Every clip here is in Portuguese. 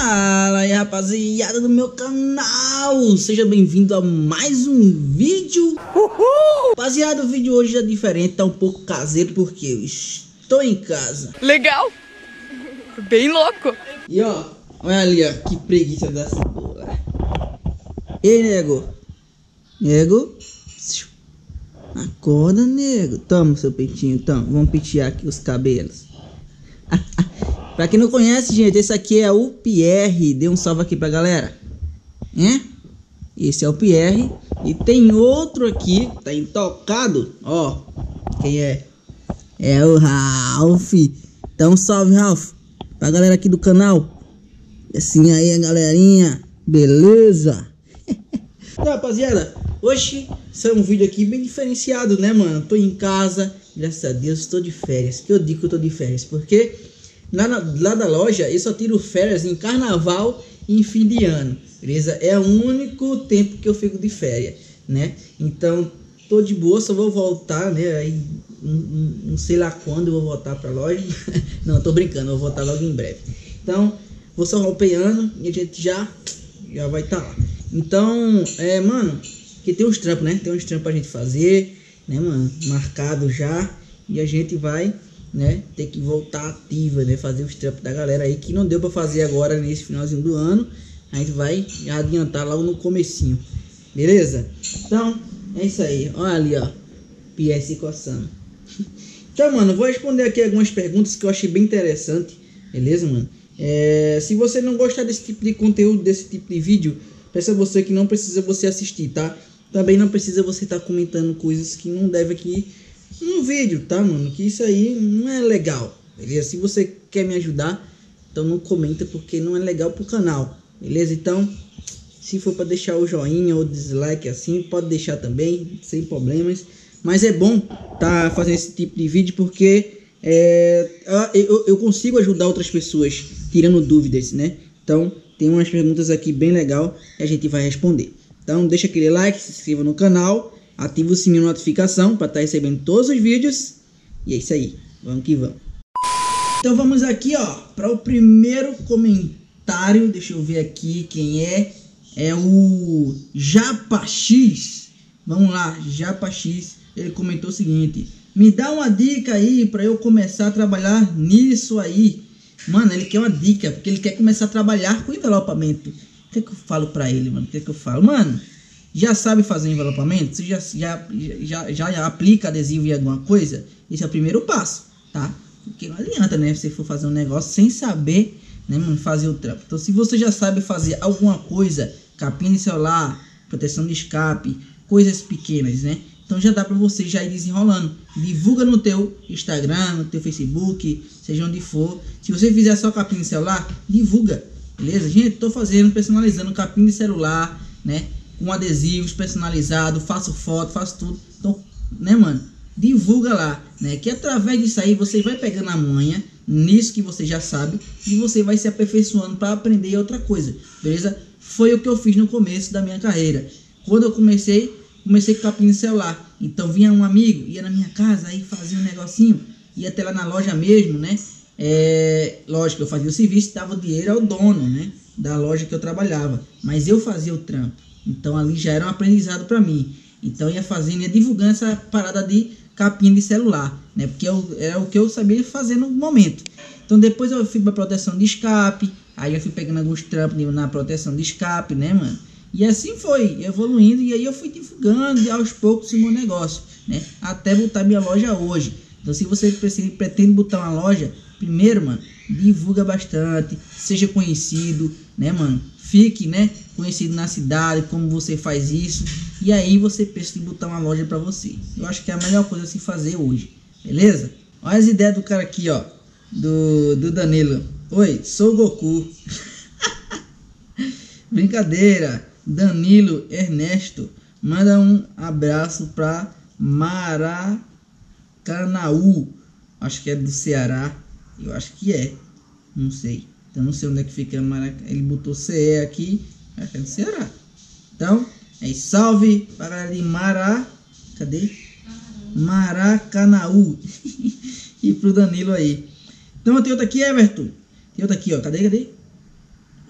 Fala aí, rapaziada do meu canal, seja bem-vindo a mais um vídeo. Rapaziada, o vídeo hoje é diferente, tá um pouco caseiro porque eu estou em casa. Legal, bem louco. E ó, olha ali, ó, que preguiça da cebola. Ei, nego, acorda, nego. Toma seu peitinho, toma, vamos pentear aqui os cabelos. Pra quem não conhece, gente, esse aqui é o Pierre. Dê um salve aqui pra galera. Esse é o Pierre. E tem outro aqui, tá intocado. Ó, quem é? É o Ralph. Então salve, Ralph, pra galera aqui do canal. Assim aí, galerinha. Beleza? Então, rapaziada, hoje é um vídeo aqui bem diferenciado, né, mano? Tô em casa, graças a Deus, tô de férias. Que eu digo que eu tô de férias, porque lá da loja eu só tiro férias em carnaval e em fim de ano, beleza? É o único tempo que eu fico de férias, né? Então tô de boa, só vou voltar, né? Aí não sei lá quando eu vou voltar pra loja. Não, tô brincando, eu vou voltar logo em breve. Então vou só roupeando e a gente já vai estar lá. Então, mano, que tem uns trampos, né? Tem uns trampos pra gente fazer, né, mano? Marcado já. E a gente vai, né, ter que voltar ativa, né? Fazer os trampos da galera aí que não deu pra fazer agora nesse finalzinho do ano. A gente vai adiantar logo no comecinho, beleza? Então, é isso aí. Olha ali, ó, PS coçando. Então, mano, vou responder aqui algumas perguntas que eu achei bem interessante, beleza, mano? Se você não gostar desse tipo de conteúdo, desse tipo de vídeo, peço a você que não precisa você assistir, tá? Também não precisa você estar comentando coisas que não deve aqui no vídeo, tá, mano? Que isso aí não é legal, beleza? Se você quer me ajudar, então não comenta, porque não é legal pro canal, beleza? Então, se for para deixar o joinha ou dislike assim, pode deixar também, sem problemas. Mas é bom tá fazendo esse tipo de vídeo, porque eu consigo ajudar outras pessoas tirando dúvidas, né? Então, tem umas perguntas aqui bem legal que a gente vai responder. Então, deixa aquele like, se inscreva no canal, ativa o sininho de notificação para estar recebendo todos os vídeos. E é isso aí, vamos que vamos. Então vamos aqui, ó, para o primeiro comentário. Deixa eu ver aqui quem é. É o Japax. Vamos lá, Japax. Ele comentou o seguinte: me dá uma dica aí para eu começar a trabalhar nisso aí. Mano, ele quer uma dica, porque ele quer começar a trabalhar com envelopamento. O que é que eu falo pra ele, mano? O que é que eu falo? Mano, já sabe fazer envelopamento? Você já aplica adesivo em alguma coisa? Esse é o primeiro passo, tá? Porque não adianta, né? Você for fazer um negócio sem saber, né, mano, fazer o trampo. Então, se você já sabe fazer alguma coisa, capinha de celular, proteção de escape, coisas pequenas, né? Então já dá pra você já ir desenrolando. Divulga no teu Instagram, no teu Facebook, seja onde for. Se você fizer só capinha de celular, divulga, beleza? Gente, tô fazendo, personalizando capinha de celular, né? Com adesivos personalizados, faço foto, faço tudo. Então, né, mano? Divulga lá, né? Que através disso aí você vai pegando a manha nisso que você já sabe e você vai se aperfeiçoando para aprender outra coisa, beleza? Foi o que eu fiz no começo da minha carreira. Quando eu comecei com capinha de celular. Então vinha um amigo, ia na minha casa, aí fazia um negocinho, ia até lá na loja mesmo, né? Lógico, eu fazia o serviço, dava o dinheiro ao dono, né, da loja que eu trabalhava, mas eu fazia o trampo. Então ali já era um aprendizado para mim. Então ia fazendo, ia divulgando essa parada de capinha de celular, né? Porque era o que eu sabia fazer no momento. Então depois eu fui para proteção de escape, aí eu fui pegando alguns trampos na proteção de escape, né, mano? E assim foi evoluindo, e aí eu fui divulgando aos poucos o meu negócio, né? Até botar minha loja hoje. Então se você pretende botar uma loja, primeiro, mano, divulga bastante, seja conhecido, né, mano? Fique, né, conhecido na cidade, como você faz isso. E aí você pensa em botar uma loja pra você. Eu acho que é a melhor coisa a se fazer hoje, beleza? Olha as ideias do cara aqui, ó, do Danilo. Oi, sou o Goku. Brincadeira. Danilo Ernesto manda um abraço para Maracanaú, acho que é do Ceará, eu acho que é, não sei, então não sei onde é que fica Maracanã. Ele botou CE aqui, acho que é do Ceará. Então é salve para ali cadê? Maracanaú. E pro Danilo aí. Então tem outra aqui, Everton, tem outra aqui, ó, cadê?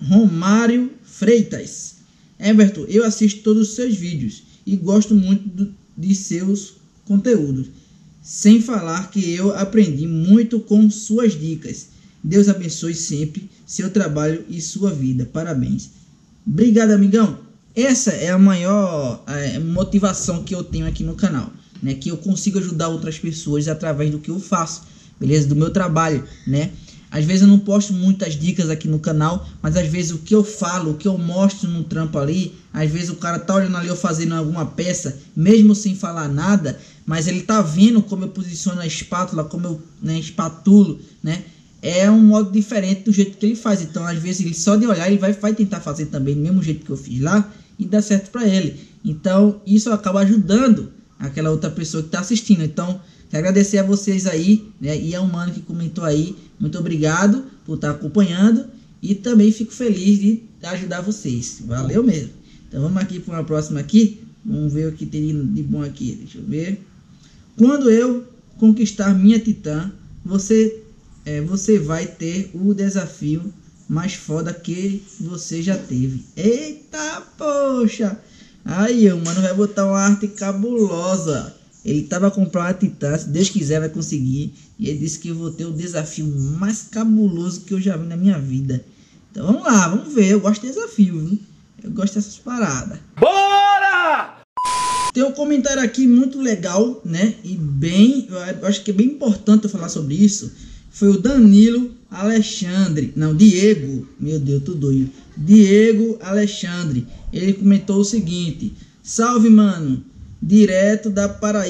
Romário Freitas. Everton, eu assisto todos os seus vídeos e gosto muito de seus conteúdos. Sem falar que eu aprendi muito com suas dicas. Deus abençoe sempre seu trabalho e sua vida. Parabéns. Obrigado, amigão. Essa é a maior motivação que eu tenho aqui no canal, né? Que eu consigo ajudar outras pessoas através do que eu faço, beleza? Do meu trabalho, né? Às vezes eu não posto muitas dicas aqui no canal, mas às vezes o que eu falo, o que eu mostro no trampo ali, às vezes o cara tá olhando ali eu fazendo alguma peça, mesmo sem falar nada, mas ele tá vendo como eu posiciono a espátula, como eu, né, espatulo, né? É um modo diferente do jeito que ele faz. Então às vezes ele só de olhar ele vai tentar fazer também do mesmo jeito que eu fiz lá e dá certo para ele. Então isso acaba ajudando aquela outra pessoa que tá assistindo. Então quero agradecer a vocês aí, né? E ao mano que comentou aí, muito obrigado por estar acompanhando. E também fico feliz de ajudar vocês. Valeu mesmo. Então vamos aqui para uma próxima aqui. Vamos ver o que teria de bom aqui. Deixa eu ver. Quando eu conquistar minha titã, você vai ter o desafio mais foda que você já teve. Eita, poxa! Aí o mano vai botar uma arte cabulosa. Ele tava a comprar uma titã, se Deus quiser vai conseguir. E ele disse que eu vou ter o desafio mais cabuloso que eu já vi na minha vida. Então vamos lá, vamos ver. Eu gosto de desafio, viu? Eu gosto dessas paradas. Bora! Tem um comentário aqui muito legal, né? E bem, eu acho que é bem importante eu falar sobre isso. Foi o Danilo Alexandre, não, Diego, meu Deus, tô doido. Diego Alexandre, ele comentou o seguinte: salve, mano, direto da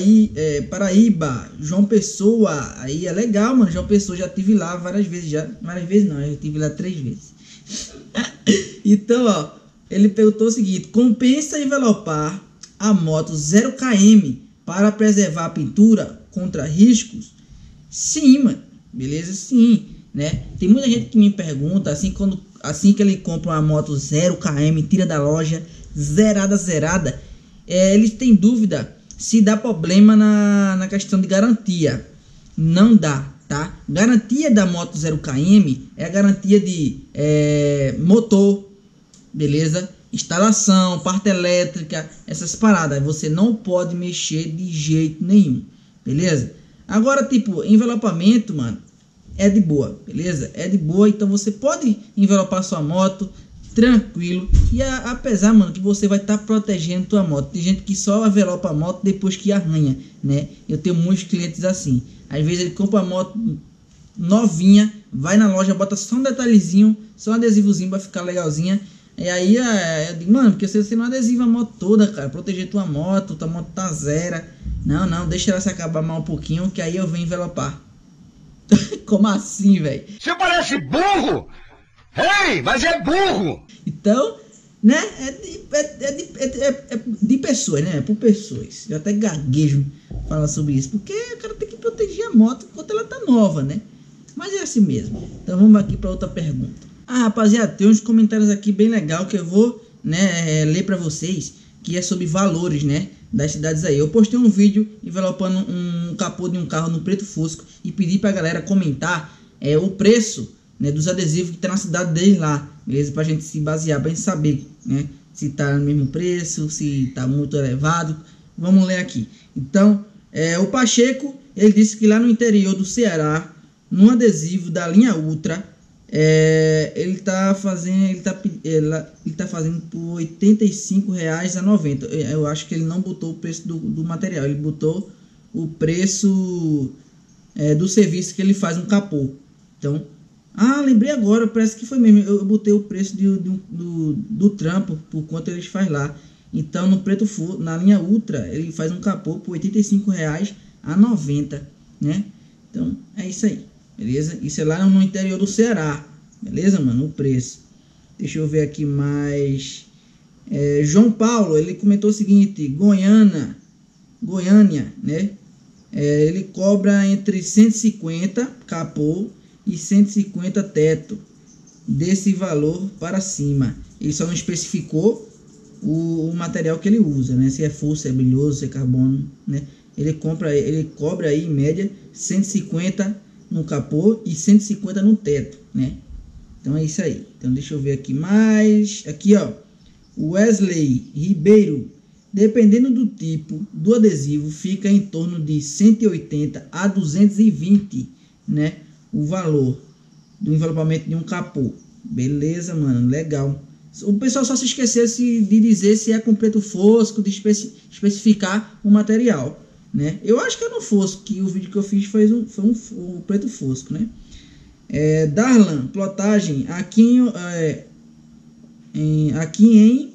Paraíba, João Pessoa. Aí é legal, mano, João Pessoa, já tive lá várias vezes, não, eu tive lá 3 vezes. Então, ó, ele perguntou o seguinte: compensa envelopar a moto 0 km para preservar a pintura contra riscos? Sim, mano, beleza, sim, né? Tem muita gente que me pergunta, assim que ele compra uma moto 0 km, tira da loja, zerada, eles têm dúvida se dá problema na questão de garantia. Não dá, tá? Garantia da moto 0 km é a garantia de motor, beleza? Instalação, parte elétrica, essas paradas. Você não pode mexer de jeito nenhum, beleza? Agora, tipo, envelopamento, mano, é de boa, beleza? É de boa, então você pode envelopar sua moto tranquilo. E apesar, mano, que você vai estar protegendo tua moto. Tem gente que só envelopa a moto depois que arranha, né? Eu tenho muitos clientes assim. Às vezes ele compra a moto novinha, vai na loja, bota só um detalhezinho, só um adesivozinho pra ficar legalzinha. E aí eu digo, mano, porque você não adesiva a moto toda, cara, proteger tua moto tá zero. Não, deixa ela se acabar mal um pouquinho, que aí eu venho envelopar. Como assim, velho? Você parece burro! Ei, mas é burro! Então, né, é de pessoas, né, por pessoas. Eu até gaguejo falar sobre isso, porque o cara tem que proteger a moto enquanto ela tá nova, né? Mas é assim mesmo. Então vamos aqui para outra pergunta. Ah, rapaziada, tem uns comentários aqui bem legal que eu vou, né, ler para vocês, que é sobre valores, né, das cidades aí. Eu postei um vídeo envelopando um capô de um carro no preto fusco e pedi pra galera comentar o preço, né, dos adesivos que tá na cidade deles lá, beleza? Pra gente se basear, pra gente saber, né, se tá no mesmo preço, se tá muito elevado. Vamos ler aqui. Então, o Pacheco, ele disse que lá no interior do Ceará, num adesivo da linha Ultra, ele tá fazendo por R$ 85,90. Eu acho que ele não botou o preço do material, ele botou o preço do serviço que ele faz no capô. Então, lembrei agora, parece que foi mesmo, eu botei o preço do trampo, por quanto eles faz lá. Então no preto na linha Ultra ele faz um capô por R$ 85,90, né? Então é isso aí, beleza? Isso é lá no interior do Ceará, beleza, mano? O preço. Deixa eu ver aqui mais. João Paulo, ele comentou o seguinte: Goiânia, né? Ele cobra entre 150 capô e 150 teto, desse valor para cima. Ele só não especificou o material que ele usa, né? Se é full, se é brilhoso, se é carbono, né? Ele cobra aí em média 150 no capô e 150 no teto, né? Então é isso aí. Então deixa eu ver aqui mais. Aqui, ó. Wesley Ribeiro. Dependendo do tipo do adesivo, fica em torno de 180 a 220, né? O valor do envelopamento de um capô. Beleza, mano, legal. O pessoal só se esquecesse de dizer se é com preto fosco, de especificar o material, né? Eu acho que é no fosco, que o vídeo que eu fiz foi um preto fosco, né? Darlan, plotagem, aqui em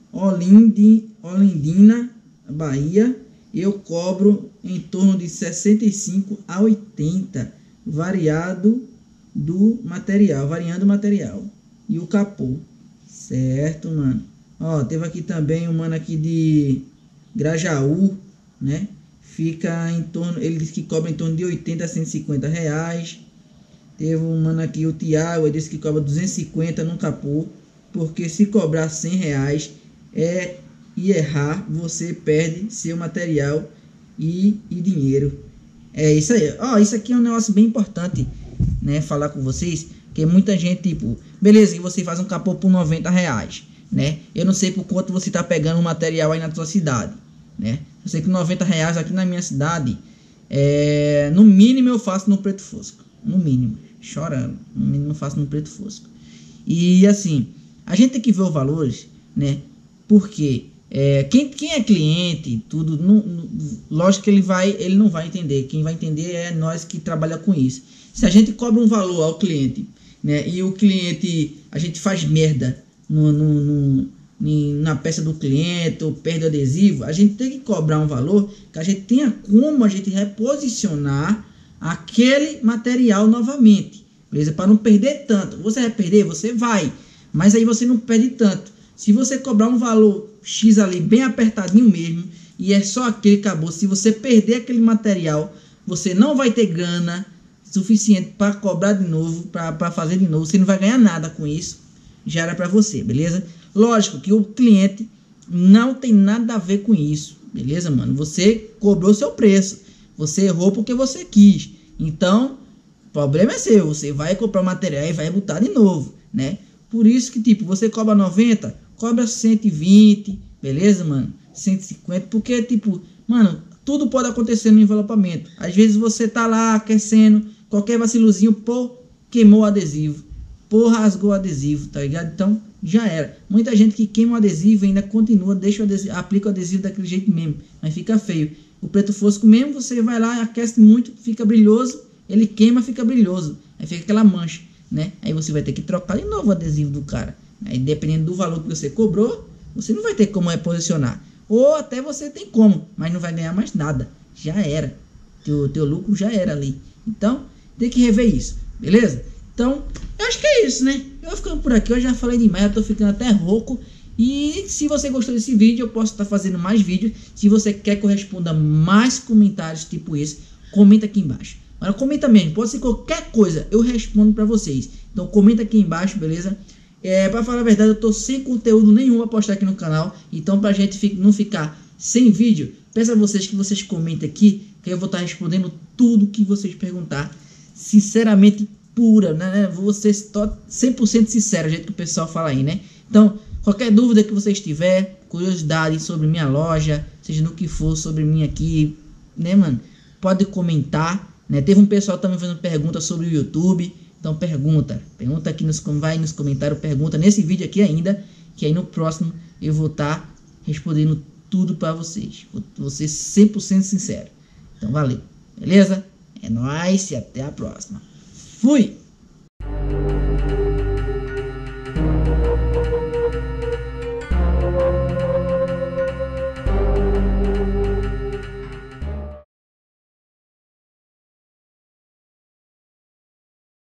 Olindina, Bahia, eu cobro em torno de 65 a 80, variando o material e o capô, certo, mano? Ó, teve aqui também um mano aqui de Grajaú, né? Fica em torno, ele disse que cobra em torno de 80 a 150 reais. Teve um mano aqui, o Thiago, ele disse que cobra 250 no capô, porque se cobrar 100 reais e errar, você perde seu material e dinheiro. É isso aí. Ó, isso aqui é um negócio bem importante, né? Falar com vocês, que muita gente, tipo, beleza, que você faz um capô por 90 reais, né? Eu não sei por quanto você tá pegando o material aí na sua cidade, né? Eu sei que 90 reais aqui na minha cidade, no mínimo eu faço no preto fosco. No mínimo, chorando. No mínimo eu faço no preto fosco. E assim, a gente tem que ver os valores, né? Porque quem é cliente, tudo, lógico que ele não vai entender. Quem vai entender é nós que trabalha com isso. Se a gente cobra um valor ao cliente, né, e o cliente, a gente faz merda na peça do cliente, ou perde o adesivo, a gente tem que cobrar um valor que a gente tenha como a gente reposicionar aquele material novamente, beleza? Para não perder tanto. Você vai perder? Você vai, mas aí você não perde tanto. Se você cobrar um valor X ali, bem apertadinho mesmo, e é só aquele, acabou. Se você perder aquele material, você não vai ter grana suficiente para cobrar de novo, para fazer de novo. Você não vai ganhar nada com isso. Já era para você, beleza? Lógico que o cliente não tem nada a ver com isso, beleza, mano? Você cobrou seu preço. Você errou porque você quis. Então, o problema é seu. Você vai comprar material e vai botar de novo, né? Por isso que, tipo, você cobra 90, cobra 120, beleza, mano? 150, porque, tipo, mano, tudo pode acontecer no envelopamento. Às vezes você tá lá aquecendo, qualquer vacilozinho, pô, queimou o adesivo, pô, rasgou o adesivo, tá ligado? Então, já era. Muita gente que queima o adesivo ainda continua, deixa o adesivo, aplica o adesivo daquele jeito mesmo, mas fica feio. O preto fosco mesmo, você vai lá, aquece muito, fica brilhoso, ele queima, fica brilhoso, aí fica aquela mancha, né? Aí você vai ter que trocar de novo o adesivo do cara. Aí dependendo do valor que você cobrou, você não vai ter como reposicionar. Ou até você tem como, mas não vai ganhar mais nada. Já era. Teu lucro já era ali. Então, tem que rever isso, beleza? Então, eu acho que é isso, né? Eu vou ficando por aqui, eu já falei demais, eu tô ficando até rouco. E se você gostou desse vídeo, eu posso estar fazendo mais vídeos. Se você quer que eu responda mais comentários tipo esse, comenta aqui embaixo. Agora comenta mesmo, pode ser qualquer coisa, eu respondo pra vocês. Então comenta aqui embaixo, beleza? Pra falar a verdade, eu tô sem conteúdo nenhum pra postar aqui no canal. Então pra gente não ficar sem vídeo, peço a vocês que vocês comentem aqui, que eu vou estar respondendo tudo que vocês perguntar. Sinceramente, pura, né? Vou ser 100% sincero, do jeito que o pessoal fala aí, né? Então, qualquer dúvida que vocês tiver, curiosidade sobre minha loja, seja no que for sobre mim aqui, né, mano? Pode comentar, né? Teve um pessoal também fazendo pergunta sobre o YouTube. Então pergunta aqui vai nos comentários, pergunta nesse vídeo aqui ainda, que aí no próximo eu vou estar respondendo tudo para vocês. Vou ser 100% sincero. Então valeu, beleza? É nóis e até a próxima. Fui!